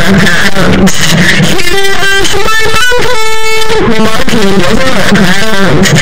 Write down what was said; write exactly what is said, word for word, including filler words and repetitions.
pants. Here's my monkey. The monkey doesn't wear pants.